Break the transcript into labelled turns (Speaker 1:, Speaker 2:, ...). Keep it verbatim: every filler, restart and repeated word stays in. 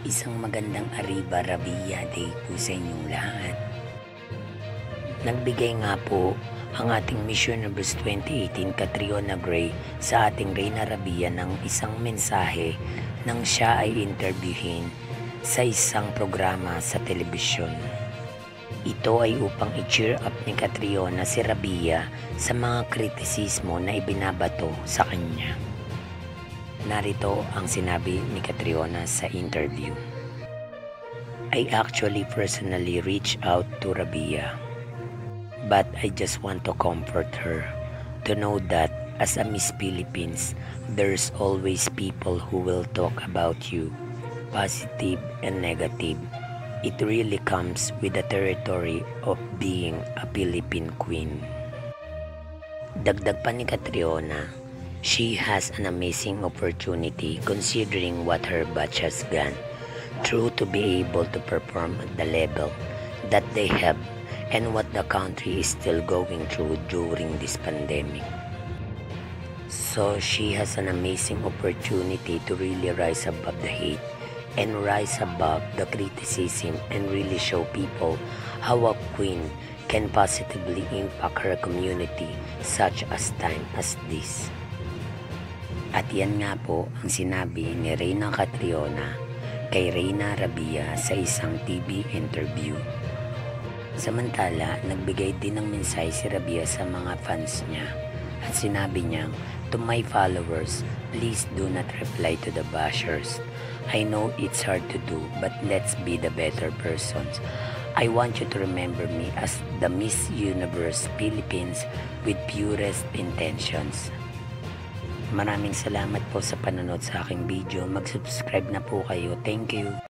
Speaker 1: Isang magandang Arriba Rabiya Day po sa inyong lahat. Nagbigay nga po ang ating Miss Universe twenty eighteen Catriona sa ating Reyna Rabiya ng isang mensahe nang siya ay interviewin sa isang programa sa telebisyon. Ito ay upang i-cheer up ni Catriona si Rabiya sa mga kritisismo na ibinabato sa kanya. Narito ang sinabi ni Catriona sa interview. I actually personally reached out to Rabiya, but I just want to comfort her to know that as a Miss Philippines, there's always people who will talk about you, positive and negative. It really comes with the territory of being a Philippine queen. Dagdag pa ni Catriona, she has an amazing opportunity considering what her batch has gone through to be able to perform at the level that they have and what the country is still going through during this pandemic. So she has an amazing opportunity to really rise above the hate and rise above the criticism and really show people how a queen can positively impact her community such as time as this. At yan nga po ang sinabi ni Reyna Catriona kay Reyna Rabiya sa isang T V interview. Samantala, nagbigay din ng mensahe si Rabiya sa mga fans niya at sinabi niya, "To my followers, please do not reply to the bashers. I know it's hard to do, but let's be the better persons. I want you to remember me as the Miss Universe Philippines with purest intentions." Maraming salamat po sa panonood sa aking video. Mag-subscribe na po kayo. Thank you.